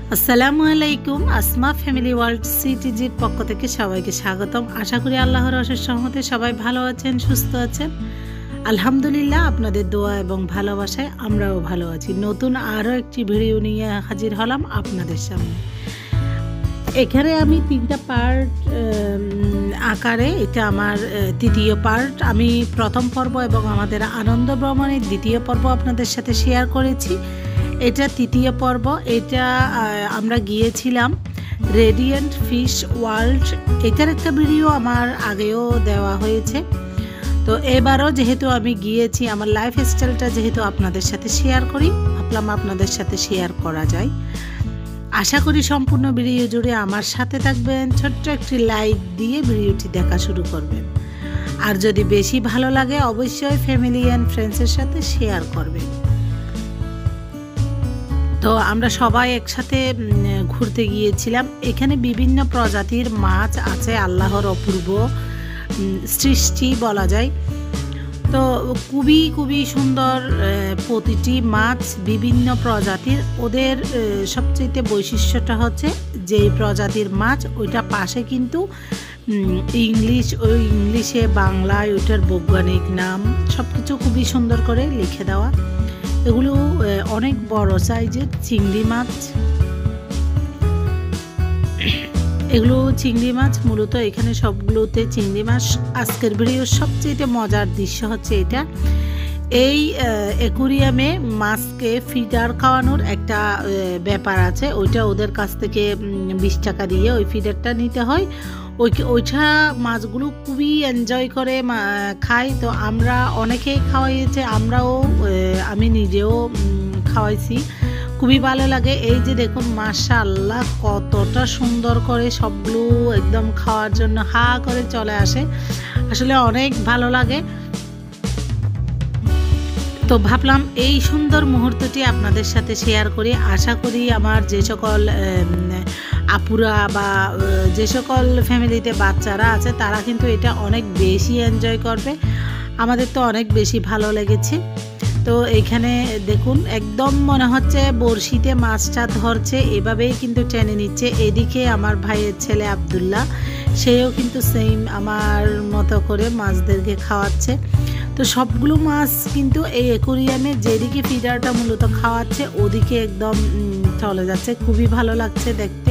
আসসালামু আলাইকুম। Asma family world সিটিজির পক্ষ থেকে সবাইকে স্বাগতম। আশা করি আল্লাহর অশেষ রহমতে সবাই ভালো আছেন, সুস্থ আছেন। আলহামদুলিল্লাহ, আপনাদের দোয়া এবং ভালোবাসায় আমরাও ভালো আছি। নতুন আরও একটি ভিডিও নিয়ে হাজির হলাম আপনাদের সামনে। এখানে আমি 3টা পার্ট আকারে, এটা আমার তৃতীয় পার্ট। আমি প্রথম পর্ব এবং আমাদের আনন্দ ভ্রমণের দ্বিতীয় পর্ব আপনাদের সাথে শেয়ার করেছি। এটা তৃতীয় পর্ব। এটা আমরা গিয়েছিলাম রেডিয়েন্ট ফিশ ওয়ার্ল্ড। এটার একটা ভিডিও আমার আগেও দেওয়া হয়েছে। তো এবারও যেহেতু আমি গিয়েছি, আমার লাইফ স্টাইলটা যেহেতু আপনাদের সাথে শেয়ার করি, ভাবলাম আপনাদের সাথে শেয়ার করা যায়। আশা করি সম্পূর্ণ ভিডিও জুড়ে আমার সাথে থাকবেন। ছোট্ট একটি লাইক দিয়ে ভিডিওটি দেখা শুরু করবেন। আর যদি বেশি ভালো লাগে অবশ্যই ফ্যামিলি অ্যান্ড ফ্রেন্ডসের সাথে শেয়ার করবেন। তো আমরা সবাই একসাথে ঘুরতে গিয়েছিলাম। এখানে বিভিন্ন প্রজাতির মাছ আছে, আল্লাহর অপূর্ব সৃষ্টি বলা যায়। তো খুবই সুন্দর প্রতিটি মাছ বিভিন্ন প্রজাতির। ওদের সবচেয়ে বৈশিষ্ট্যটা হচ্ছে যে প্রজাতির মাছ ওইটা পাশে কিন্তু ইংলিশে বাংলায় ওইটার বৈজ্ঞানিক নাম সব কিছু খুবই সুন্দর করে লিখে দেওয়া। এগুলো অনেক বড় সাইজের চিংড়ি মাছ। এগুলো চিংড়ি মাছ, মূলত এখানে সবগুলোতে চিংড়ি মাছ। আজকের ভিডিওর সবচেয়ে মজার দৃশ্য হচ্ছে এটা। এই অ্যাকুরিয়ামে মাছকে ফিডার খাওয়ানোর একটা ব্যাপার আছে। ওইটা ওদের কাছ থেকে 20 টাকা দিয়ে ওই ফিডারটা নিতে হয়। ওইটা মাছগুলো খুবই এনজয় করে খায়। তো আমরা অনেকেই খাওয়াইছে, আমি নিজেও খাওয়াইছি, খুবই ভালো লাগে। এই যে দেখুন, মাশাআল্লাহ কতটা সুন্দর করে সবগুলো একদম খাওয়ার জন্য হা করে চলে আসে। আসলে অনেক ভালো লাগে। তো ভাবলাম এই সুন্দর মুহূর্তটি আপনাদের সাথে শেয়ার করি। আশা করি আমার যে সকল আপুরা বা যে সকল ফ্যামিলিতে বাচ্চারা আছে তারা কিন্তু এটা অনেক বেশি এনজয় করবে। আমাদের তো অনেক বেশি ভালো লেগেছে। তো এখানে দেখুন, একদম মনে হচ্ছে বড়শিতে মাছটা ধরছে, এভাবেই কিন্তু টেনে নিচ্ছে। এদিকে আমার ভাইয়ের ছেলে আব্দুল্লাহ, সেও কিন্তু সেম আমার মতো করে মাছদেরকে খাওয়াচ্ছে। তো সবগুলো মাছ কিন্তু এই অ্যাকুরিয়ামে যেদিকে ফিডারটা মূলত খাওয়াচ্ছে ওদিকে একদম চলে যাচ্ছে। খুবই ভালো লাগছে দেখতে।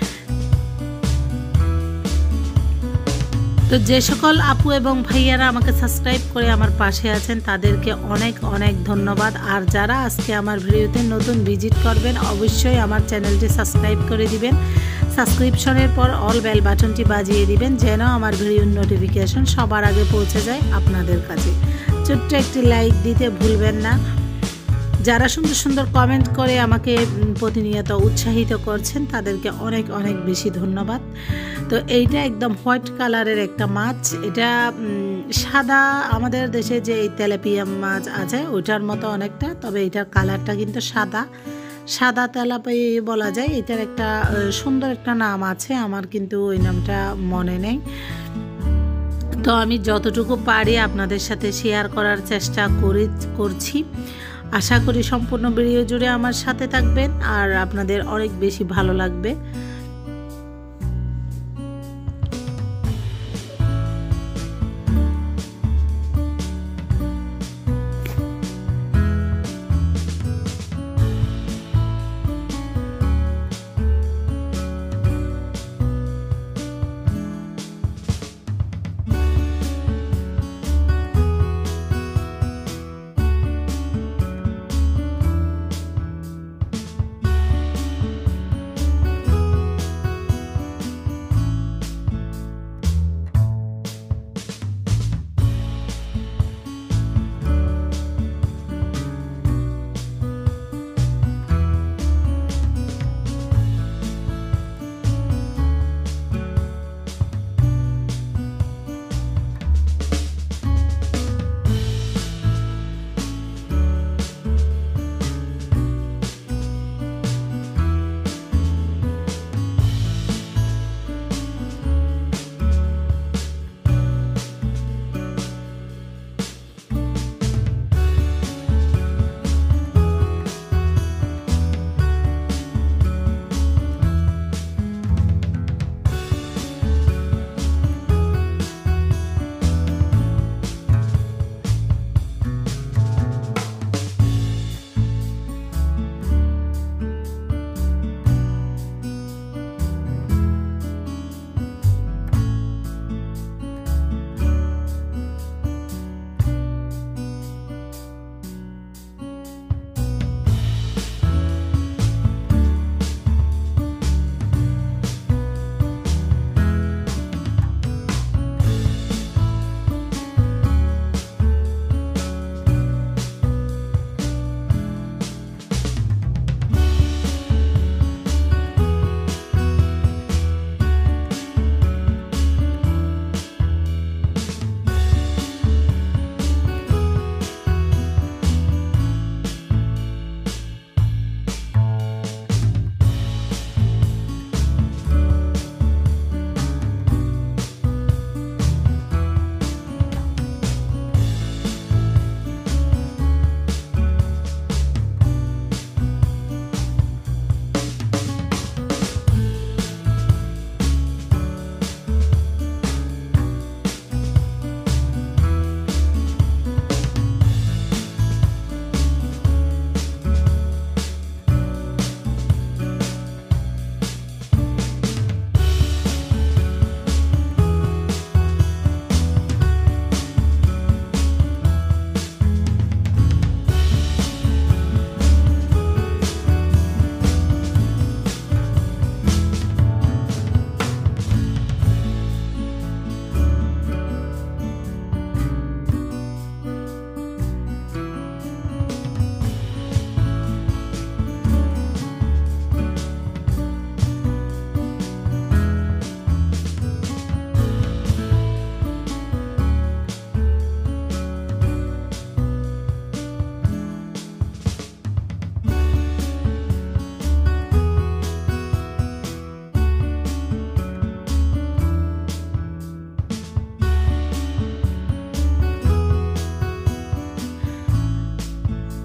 তো যে সকল আপু এবং ভাইয়ারা আমাকে সাবস্ক্রাইব করে আমার পাশে আছেন তাদেরকে অনেক অনেক ধন্যবাদ। আর যারা আজকে আমার ভিডিওতে নতুন ভিজিট করবেন অবশ্যই আমার চ্যানেলটি সাবস্ক্রাইব করে দিবেন। সাবস্ক্রিপশনের পর অল বেল বাটনটি বাজিয়ে দিবেন যেন আমার ভিডিওর নোটিফিকেশন সবার আগে পৌঁছে যায় আপনাদের কাছে। ছোট্ট একটি লাইক দিতে ভুলবেন না। যারা সুন্দর সুন্দর কমেন্ট করে আমাকে প্রতিনিয়ত উৎসাহিত করছেন তাদেরকে অনেক অনেক বেশি ধন্যবাদ। তো এইটা একদম হোয়াইট কালারের একটা মাছ। এটা সাদা, আমাদের দেশে যে এই তেলাপিয়া মাছ আছে ওইটার মতো অনেকটা, তবে এটার কালারটা কিন্তু সাদা তেলাপিয়া বলা যায়। এটার একটা সুন্দর একটা নাম আছে, আমার কিন্তু ওই নামটা মনে নেই। তো আমি যতটুকু পারি আপনাদের সাথে শেয়ার করার চেষ্টা করছি। আশা করি সম্পূর্ণ ভিডিও জুড়ে আমার সাথে থাকবেন আর আপনাদের অনেক বেশি ভালো লাগবে।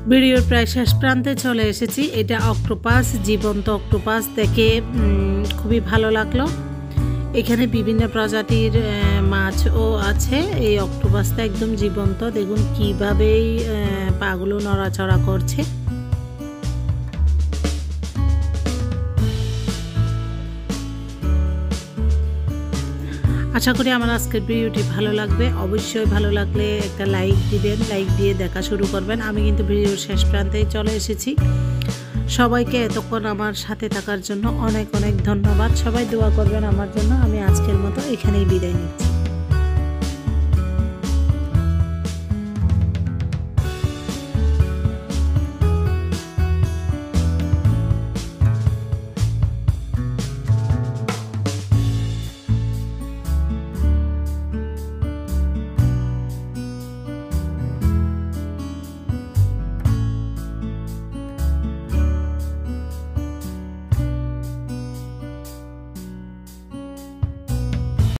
ভিডিওর প্রায় শেষ প্রান্তে চলে এসেছি। এটা অক্টোপাস, জীবন্ত অক্টোপাস দেখে খুবই ভালো লাগলো। এখানে বিভিন্ন প্রজাতির মাছও আছে। এই অক্টোপাসটা একদম জীবন্ত, দেখুন কীভাবেই পাগুলো নড়াচড়া করছে। আশা করি আমার আজকের ভিডিওটি ভালো লাগবে। অবশ্যই ভালো লাগলে একটা লাইক দিবেন, লাইক দিয়ে দেখা শুরু করবেন। আমি কিন্তু ভিডিওর শেষ প্রান্তেই চলে এসেছি। সবাইকে এতক্ষণ আমার সাথে থাকার জন্য অনেক অনেক ধন্যবাদ। সবাই দোয়া করবেন আমার জন্য। আমি আজকের মতো এখানেই বিদায় নিচ্ছি।